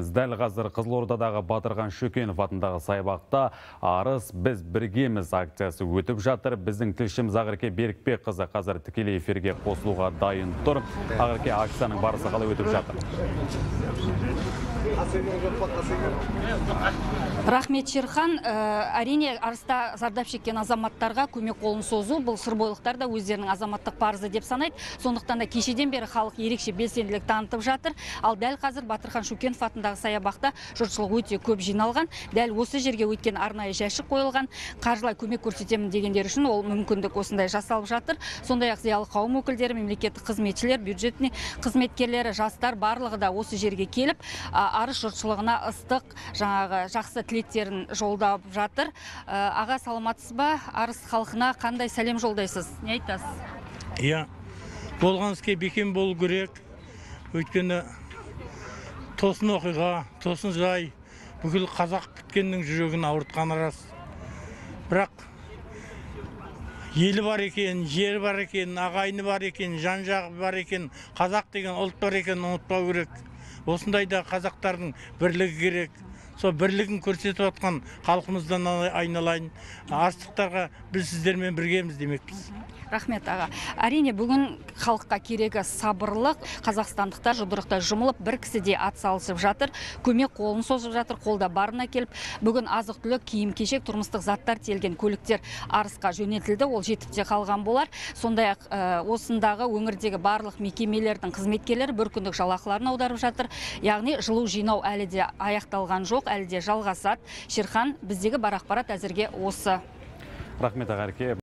кетеміз. Дәл қазір Қызылордадағы Батырхан Шөкенов атындағы саябақта «Арыс, біз біргеміз» акциясы өтіп жатыр. Біздің тілшіміз Ақерке Берікбекқызы қазір тікелей эфирге қосылуға дайын тұр. Ақерке, акцияның барысы қалай өтіп жатыр? Рахмет, Шерхан. Әрине, Арыста зардап шеккен азаматтарға көмек қолын созу, бұл сырбойлықтар да өздерінің азаматтық парызы деп санайды. Сондықтан да кешеден бері халық ерекше белсенділік танытып жатыр. Ал дәл қазір Батырхан Шөкенов атындағы саябақта жұртшылық өте көп жиналған. Дәл осы жерге өткен арнайы жәшік қойылған. Қаржылай көмек көрсетемін дегендер үшін ол мүмкіндік осындай жасалып жатыр. Сондай-ақ зиялы қауым өкілдері, мемлекеттік қызметшілер, бюджетный қызметкерлері, жастар барлығы да осы жерге келіп, Арыс жұртшылығына ыстық, жақсы тілектерін жолдап жатыр. Аға, саламатсыз ба? Арыс халқына қандай сәлем жолдайсыз? Не айтасыз? Иә, болған іске бекем болу керек. Өйткені тосын оқиға, тосын жай бүкіл қазақ біткеннің жүрегін ауыртқаны рас. Бірақ елі бар екен, жері бар екен, ағайыны бар екен, жан-жағы бар екен, қазақ деген ұлт бар екен, ұмытпау керек. Осындайда қазақтардың бірлігі керек. Сол бірлігін көрсетіп отқан халқымыздан айналайын. Арыстықтарға біз сіздермен біргеміз демекпіз. Рахмет, аға. Әрине, бүгін халыққа керегі сабырлық. Қазақстандықтар жұдырықта жұмылып, бір кісіде ат салысып жатыр. Көмек қолын созып жатыр, қолда барына келіп. Бүгін азық-түлік, киім-кешек, тұрмыстық заттар тиелген көліктер Арысқа жөнелтілді. Ол жетіп те қалған болар. Сондай-ақ осындағы өңірдегі барлық мекемелердің қызметкерлері бір күндік жалақыларын аударып жатыр. Яғни жылу жинау әлі де аяқталған жоқ, әлі де жалғасады. Шерхан, біздегі бар ақпарат әзірге осы. Рахмет, Ақерке.